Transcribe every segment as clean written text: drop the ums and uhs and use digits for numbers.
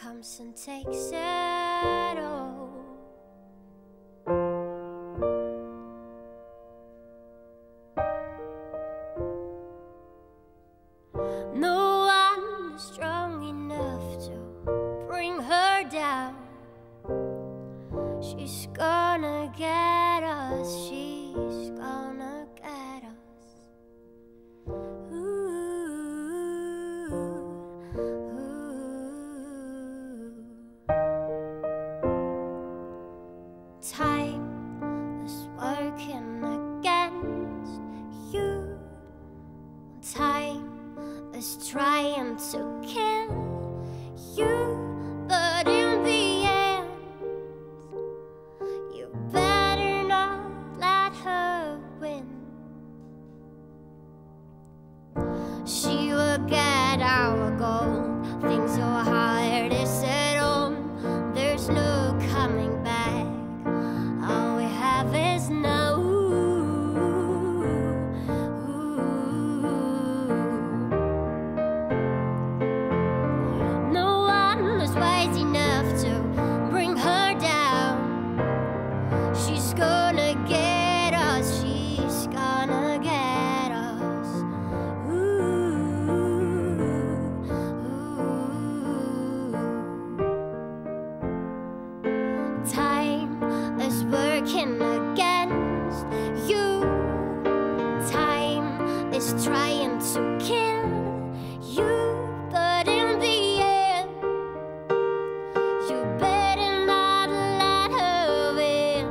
comes and takes it all. No one is strong enough to bring her down. She's gonna get us, she's gonna get us. Time is working against you. Time is trying to kill you, but in the end, you better not let her win. She will get our gold. Things are hard to settle. There's no coming back. All we have is now. No one is wise enough to bring her down. She's gonna get us, she's gonna get us. Time is working against you. Time is trying to kill you, but in the end, you better not let her win.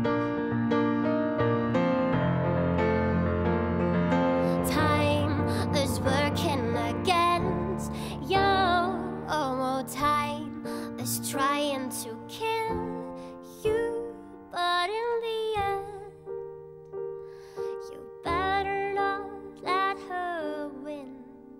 Time is working against you. Time is trying to kill you, but in the end, you better not let her win.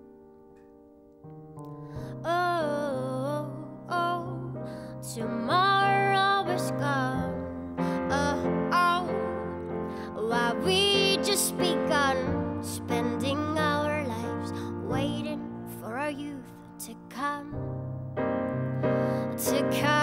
Oh, oh, tomorrow is gone. Oh, oh, while we just begun spending our lives waiting for our youth to come.